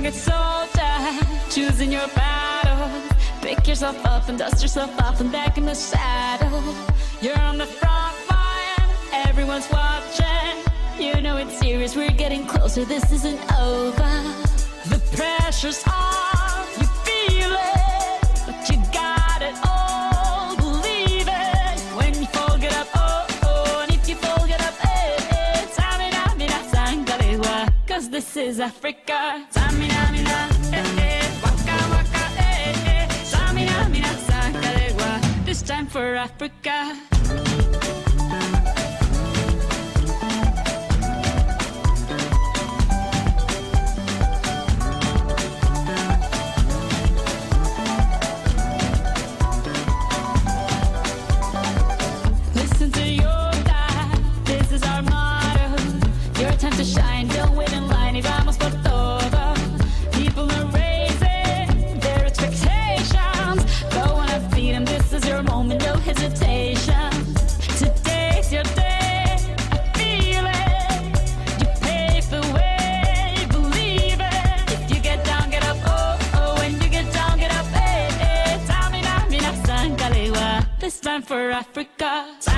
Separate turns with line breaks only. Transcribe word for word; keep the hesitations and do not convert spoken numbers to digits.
good soldier, choosing your battle. Pick yourself up and dust yourself off and back in the saddle. You're on the front line, everyone's watching. You know it's serious, we're getting closer, this isn't over. The pressure's on, you feel it, but you got it all, believe it. When you fall, get up, oh, oh, and if you fall, get up, eh, eh. Tamina, mina, sangalewa, cause this is Africa. Tamina, mina, eh, eh, waka, waka, eh, eh. Tamina, mina, sangalewa, this time for Africa. To shine, don't wait in line, y vamos por todo. People are raising their expectations. Go on and feed them, this is your moment, no hesitation. Today's your day, I feel it. You pave the way, believe it. If you get down, get up, oh, oh. When you get down, get up, eh, eh. Tamina, mina, sangalewa, this time for Africa.